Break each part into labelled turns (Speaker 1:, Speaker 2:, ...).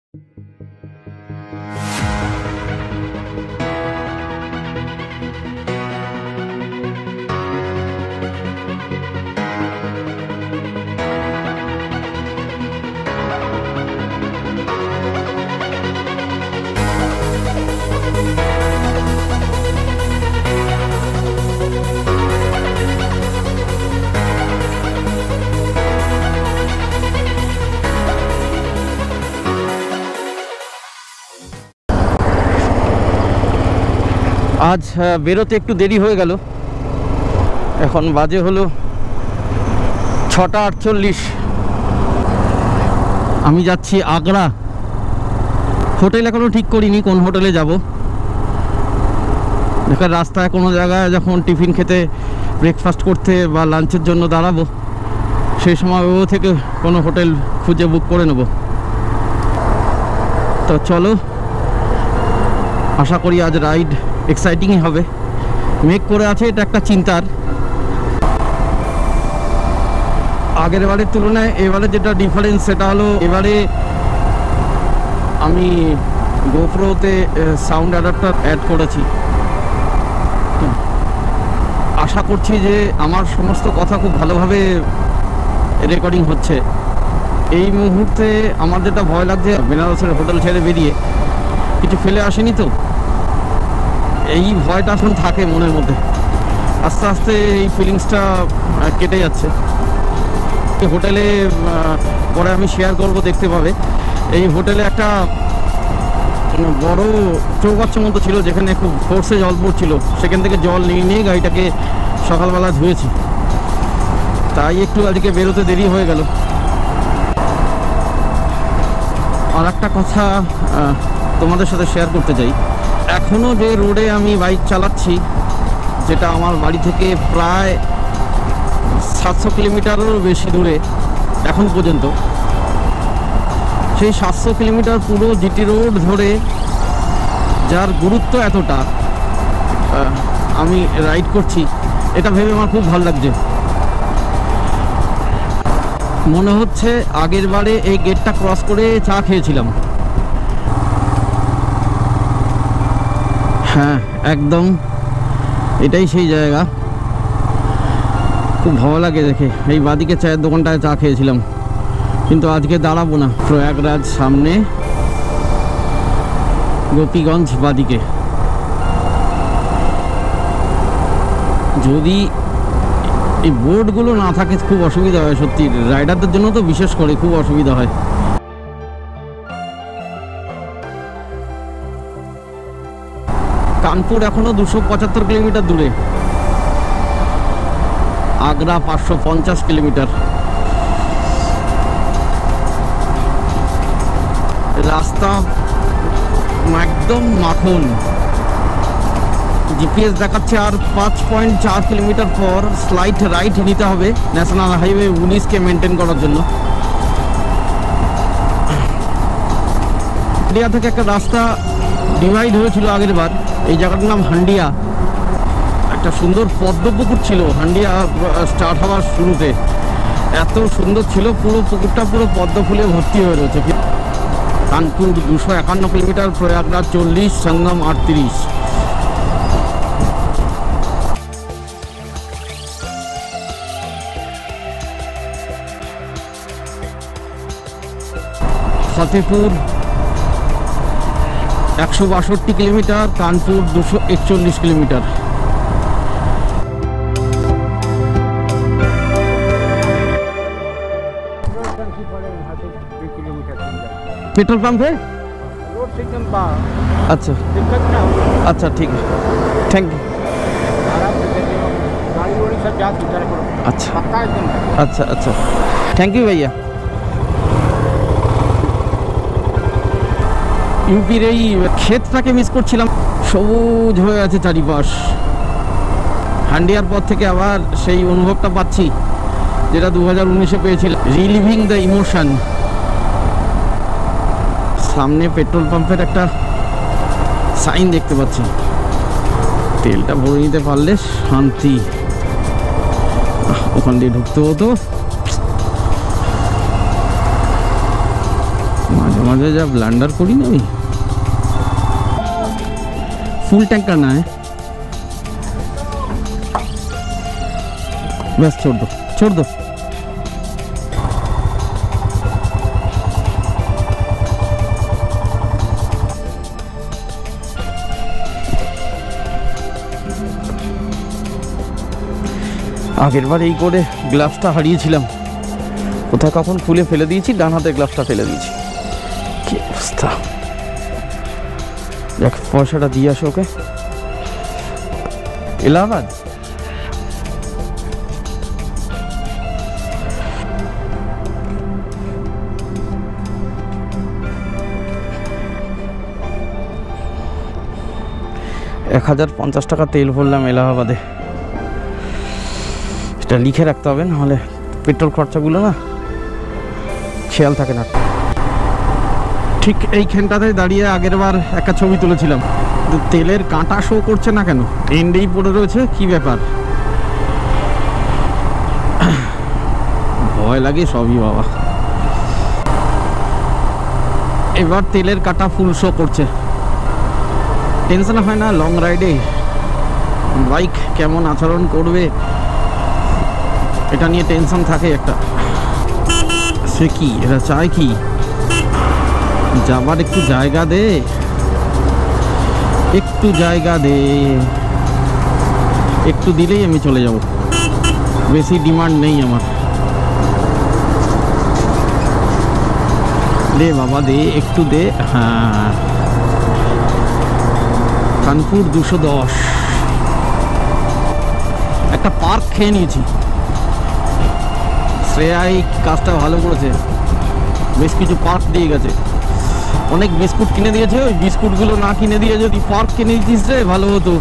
Speaker 1: আজ বেরোতে একটু দেরি হয়ে গেল। এখন বাজে হলো 6:48। আমি যাচ্ছি আগ্রা। হোটেল এখনো ঠিক করিনি কোন হোটেলে যাব। দেখার রাস্তায় কোনো জায়গায় যখন টিফিন খেতে, ব্রেকফাস্ট করতে বা লাঞ্চের জন্য দাঁড়াবো, সেই সময় ও থেকে কোনো হোটেল খুঁজে বুক করে নেব। তো চলো, আশা করি আজ রাইড এক্সাইটিংই হবে। মেক করে আছে, এটা একটা চিন্তার। আগের বারের তুলনায় এবারে যেটা ডিফারেন্স সেটা হলো, এবারে আমি গোপ্রোতে সাউন্ড অ্যাডাপ্টার অ্যাড করেছি। আশা করছি যে আমার সমস্ত কথা খুব ভালোভাবে রেকর্ডিং হচ্ছে। এই মুহূর্তে আমার যেটা ভয় লাগছে, বেনারসের হোটেল ছেড়ে বেরিয়ে কিছু ফেলে আসেনি তো, এই ভয়টা এখন থাকে মনের মধ্যে। আস্তে আস্তে এই ফিলিংসটা কেটে যাচ্ছে। হোটেলে পরে আমি শেয়ার করব, দেখতে পাবে। এই হোটেলে একটা বড় চৌবাচ্চার মতো ছিল, যেখানে খুব ফোর্সে জল পড়ছিল। সেখান থেকে জল নিয়ে নিয়ে গাড়িটাকে সকালবেলা ধুয়েছি। তাই একটু আজকে বেরোতে দেরি হয়ে গেল। আর একটা কথা তোমাদের সাথে শেয়ার করতে চাই। এখনও যে রোডে আমি বাইক চালাচ্ছি, যেটা আমার বাড়ি থেকে প্রায় 700 কিলোমিটারেরও বেশি দূরে এখন পর্যন্ত, সেই 700 কিলোমিটার পুরো জিটি রোড ধরে, যার গুরুত্ব এতটা আমি রাইড করছি, এটা ভেবে আমার খুব ভালো লাগছে। মনে হচ্ছে আগের বারে এই গেটটা ক্রস করে চা খেয়েছিলাম। হ্যাঁ, একদম এটাই সেই জায়গা। খুব ভালো লাগে দেখে। এই বাদিকে চায়ের দোকানটায় চা খেয়েছিলাম, কিন্তু আজকে দাঁড়াবো না। প্রয়াগরাজ সামনে, গোপীগঞ্জ বাদিকে। যদি এই বোর্ডগুলো না থাকে খুব অসুবিধা হয়, সত্যি রাইডারদের জন্য তো বিশেষ করে খুব অসুবিধা হয়। কানপুর এখনো 275 কিলোমিটার দূরে, আগ্রা 550 কিলোমিটার। রাস্তা একদম মাখন। জিপিএস দেখাচ্ছে আর 5.4 কিলোমিটার পর স্লাইড রাইট নিতে হবে ন্যাশনাল হাইওয়ে 19কে মেনটেন করার জন্য। হান্ডিয়া থেকে একটা রাস্তা ডিভাইড হয়েছিল আগের বার। এই জায়গাটার নাম হান্ডিয়া। একটা সুন্দর পদ্মপুকুর ছিল হান্ডিয়া স্টার্ট হওয়ার শুরুতে। এত সুন্দর ছিল, পুরো পুকুরটা পুরো পদ্ম ফুলে ভর্তি হয়ে রয়েছে। Kanpur 251 kilometre, Prayagraj 40, Sangam 38। Fatehpur 162 kilometre, Kanpur 241 kilometre. Petrol pump है,
Speaker 2: रोड से एकदम पास।
Speaker 1: अच्छा
Speaker 2: दिक्कत ना हो।
Speaker 1: अच्छा, ठीक है, थैंक यू।
Speaker 2: आराम से चलिए, गाड़ी वाड़ी सब जाती चले करो।
Speaker 1: अच्छा
Speaker 2: पक्का एकदम।
Speaker 1: अच्छा अच्छा, थैंक यू भैया। ইউপির এই ক্ষেতটাকে মিস করছিলাম, সবুজ হয়ে আছে চারিপাশ। হান্ডিয়ার পর থেকে আবার সেই অনুভবটা পাচ্ছি যেটা 2019-এ পেয়েছিলাম, রিলিভিং দ্য ইমোশন। সামনে পেট্রোল পাম্পের একটা সাইন দেখতে পাচ্ছি। তেলটা ভরে নিতে পারলে শান্তি। ওখান দিয়ে ঢুকতে হতো, মাঝে মাঝে যা ব্লান্ডার করি না আমি। ফুল टैंक करना है, बस छोड़ दो छोड़ दो। আগের বার এই করে গ্লাভসটা হারিয়েছিলাম, কোথায় কখন খুলে ফেলে দিয়েছি, ডান হাতের গ্লাভসটা ফেলে দিয়েছি। কি অবস্থা! দেখ পয়সাটা দিয়ে আসো ওকে। এলাহাবাদ $1050 তেল ভরলাম এলাহাবাদে। এটা লিখে রাখতে হবে, নাহলে পেট্রোল খরচাগুলো না খেয়াল থাকে না। ঠিক এইখানটাতে দাঁড়িয়ে আগের বার একটা ছবি তুলেছিলাম, তেলের কাঁটা শো করছে না কেন, এন্ডেই পড়ে রয়েছে, কি ব্যাপার? ভয় লাগে সবই বাবা। এবার তেলের কাঁটা ফুল শো করছে, টেনশন হয় না লং রাইডে বাইক কেমন আচরণ করবে এটা নিয়ে টেনশন থাকে একটা। সে কি এরা চায় কি? যাবার একটু জায়গা দে, একটু জায়গা দে, একটু দিলেই আমি চলে যাব, বেশি ডিমান্ড নেই আমার। দে বাবা দে, একটু দে। হ্যাঁ, কানপুর 210 একটা পার্ক খেয়ে নিয়েছি। শ্রেয়া এই কাজটা ভালো করেছে, বেশ কিছু পার্ক দিয়ে গেছে, অনেক বিস্কুট কিনে দিয়েছে। ওই বিস্কুটগুলো না কিনে দিয়ে যদি পার্ক কিনে দিতিস রে ভালো হতো।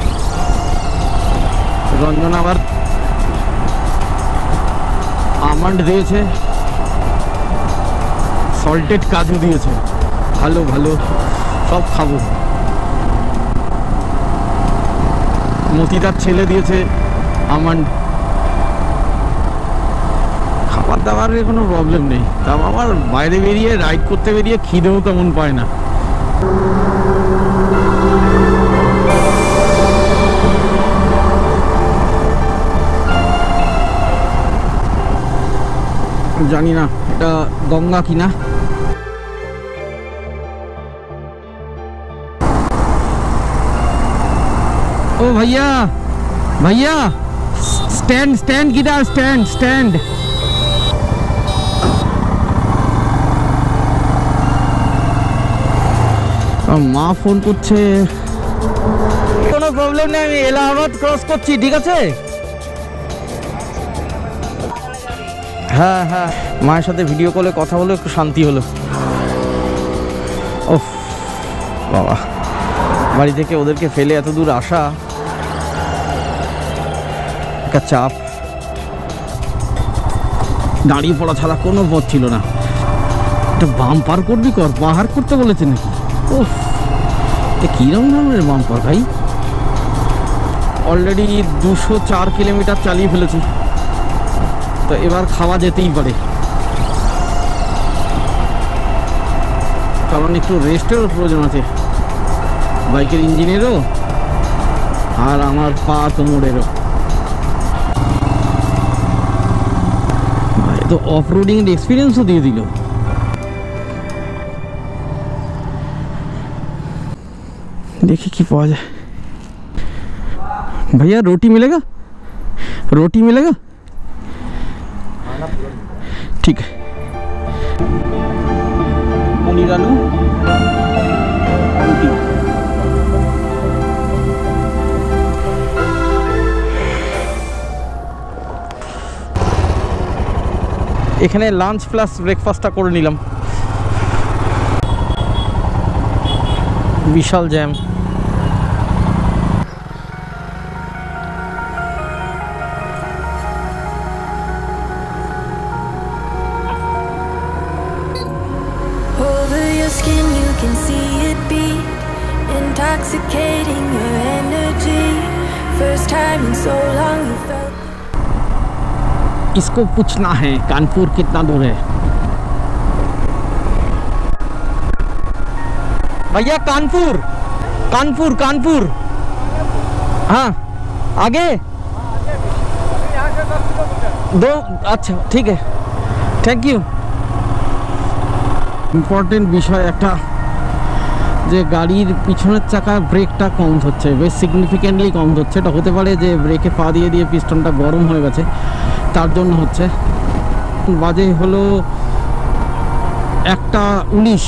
Speaker 1: রঞ্জন আবার আমন্ড দিয়েছে, সল্টেড কাজু দিয়েছে, ভালো ভালো সব খাবো। মতিদার ছেলে দিয়েছে আমন্ড। খাবার দাবারের কোনো প্রবলেম নেই, তাও আমার বাইরে বেরিয়ে রাইড করতে বেরিয়ে খিদেও তেমন পায় না। জানি না এটা গঙ্গা কিনা। ओ भैया भैया स्टैंड स्टैंड किधर? Stand stand. মা ফোন করছে। কোনো প্রবলেম নেই, আমি এলাহাবাদ ক্রস করছি, ঠিক আছে? হ্যাঁ হ্যাঁ, মায়ের সাথে ভিডিও কলে কথা বলে একটু শান্তি হলো। ওফ বাবা, বাড়ি থেকে ওদেরকে ফেলে এত দূর আসা একটা চাপ। দাঁড়িয়ে পড়া ছাড়া কোনো পথ ছিল না। একটা বাম পার করবি কর, পাহাড় করতে বলেছে নাকি? ওফ, এটা কীরকম ধরনের বাম পার ভাই? অলরেডি 204 কিলোমিটার চালিয়ে ফেলেছি, তো এবার খাওয়া যেতেই পারে, কারণ একটু রেস্টেরও প্রয়োজন আছে, বাইকের ইঞ্জিনেরও আর আমার পা কোমরেরও। তো অফ রোডিং এর এক্সপিরিয়েন্সও দিয়ে দিল। देखिए কি পাওয়া যায়। भैया रोटी मिलेगा? रोटी मिलेगा? ठीक है। पनीर आलू रोटी। এখানে লাঞ্চ প্লাস ব্রেকফাস্টটা করে নিলাম। বিশাল jam.
Speaker 3: Skin, you can see it beat, intoxicating your energy. First time in so long you felt.
Speaker 1: इसको पूछना है कानपुर कितना दूर है। भैया कानपुर कानपुर कानपुर। हाँ आगे 2। अच्छा ठीक है, थैंक यू। ইম্পর্টেন্ট বিষয় একটা, যে গাড়ির পিছনের চাকা ব্রেকটা কম হচ্ছে, বেশ সিগনিফিক্যান্টলি কম হচ্ছে। এটা হতে পারে যে ব্রেকে পা দিয়ে দিয়ে পিস্টনটা গরম হয়ে গেছে, তার জন্য হচ্ছে। বাজে হলো 1:19,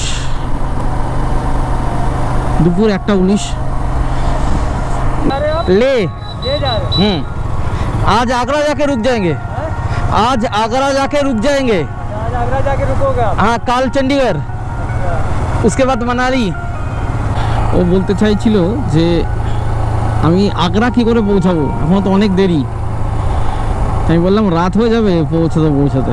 Speaker 1: দুপুর 1:19। ले आज आगरा जाके रुक जाएंगे। आज आगरा जाके रुक जाएंगे।
Speaker 2: आज आगरा जाके रुकोगे आप?
Speaker 1: हाँ কাল চণ্ডীগড়, उसके बाद मनाली। ও বলতে চাইছিল যে আমি আগ্রা কি করে পৌঁছাবো, এখন তো অনেক দেরি। আমি বললাম রাত হয়ে যাবে পৌঁছাতে।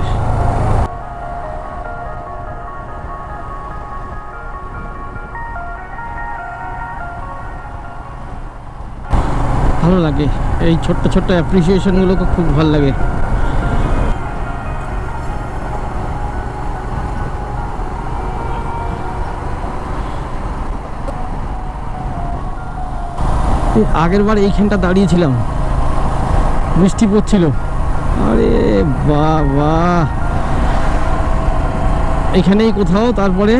Speaker 1: ভালো লাগে এই ছোট্ট ছোট্ট অ্যাপ্রিসিয়েশনগুলোকে, খুব ভালো লাগে। আগের বার এইখানটা দাঁড়িয়েছিলাম, বৃষ্টি পড়ছিল। আরে বাবা, এখানেই কোথাও। তারপরে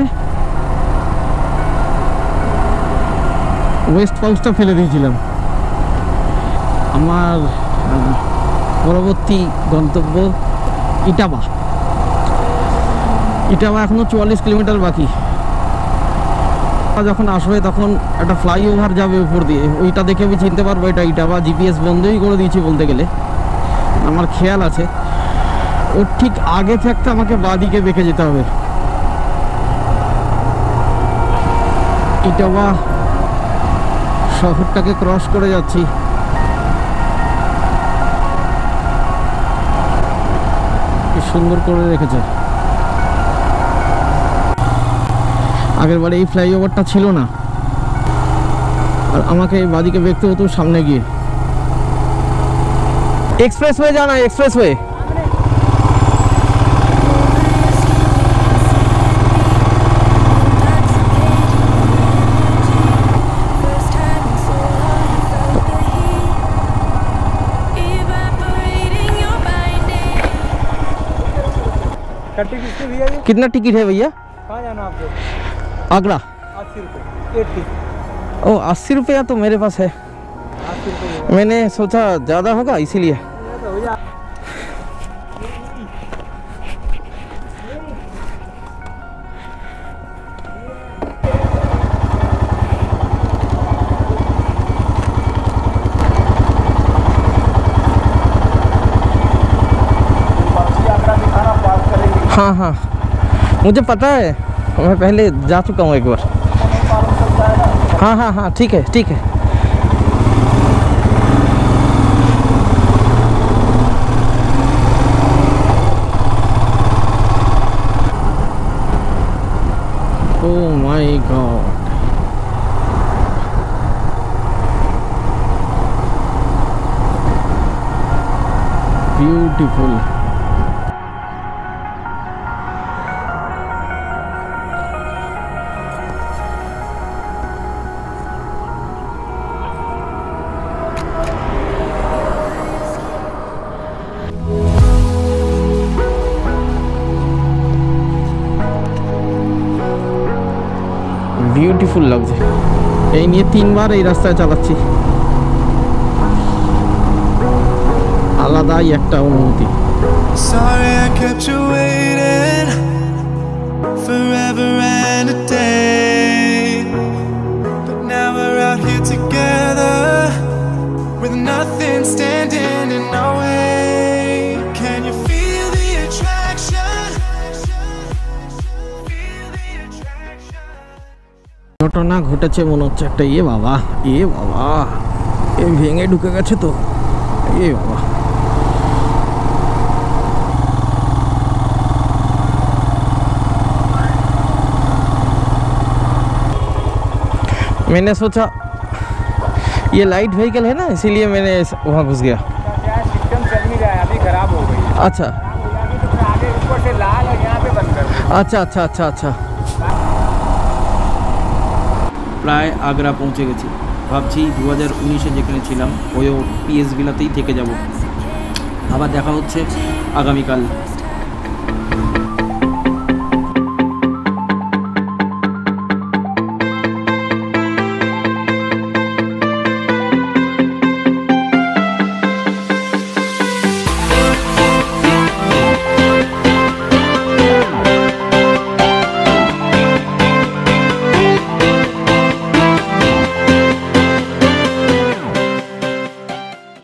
Speaker 1: ওয়েস্ট পাউচটা ফেলে দিয়েছিলাম। আমার পরবর্তী গন্তব্য ইটাবা। এখনো 44 কিলোমিটার বাকি। যখন আসবে তখন একটা ফ্লাইওভার যাবে উপর দিয়ে, ওইটা দেখে আমি চিনতে পারবো এটা ইটাবা। জিপিএস বন্ধই করে দিয়েছি বলতে গেলে, আমার খেয়াল আছে। ওর ঠিক আগে থাকতে আমাকে বাঁদিকে বেঁকে যেতে হবে। ইটাবা শহরটাকে ক্রস করে যাচ্ছি। কি সুন্দর করে রেখেছে। আগের বারে এই ফ্লাইওভারটা ছিল না, আর আমাকে এই বাদিকে দেখতে হতো সামনে গিয়ে। एक्सप्रेसवे जाना है, एक्सप्रेसवे।
Speaker 2: किसकी भैया ये?
Speaker 1: कितना टिकट है भैया?
Speaker 2: कहाँ जाना आपको?
Speaker 1: आगरा।
Speaker 2: 80 रुपये 80।
Speaker 1: ओ 80 रुपया तो मेरे पास है।
Speaker 2: 80 रुपये
Speaker 1: मैंने सोचा ज़्यादा होगा इसीलिए।
Speaker 2: तो हो जा।
Speaker 1: हाँ हाँ मुझे पता है, मैं पहले जा चुका हूँ एक बार। हाँ हाँ हाँ ठीक है ठीक है। Oh my God, beautiful. Beautiful লাগছে। এই নিয়ে 3 বার এই রাস্তায় চালাচ্ছি, আলাদাই একটা অনুভূতি।
Speaker 4: Sorry I kept you waiting forever and a day, but now we're out here together with nothing standing in our way. Can you feel the attraction? Feel the attraction.
Speaker 1: ঘটনা ঘটেছে মনে হচ্ছে একটা। এ বাবা এ ভেঙে ঢুকে গেছে তো। এ বাবা, मैंने सोचा ये लाइट व्हीकल है ना, इसीलिए मैंने वहाँ घुस गया।
Speaker 2: सिस्टम चल नहीं रहा है, अभी खराब हो गई।
Speaker 1: अच्छा
Speaker 2: खराब हो जाएगी तो फिर आगे ऊपर से लाल है, यहाँ पे बंद कर दो।
Speaker 1: अच्छा अच्छा अच्छा अच्छा।
Speaker 5: প্রায় আগ্রা পৌঁছে গেছি। ভাবছি 2019-এ যেখানে ছিলাম ওই পিএস ভিলাতেই থেকে যাব। আবার দেখা হচ্ছে আগামীকাল।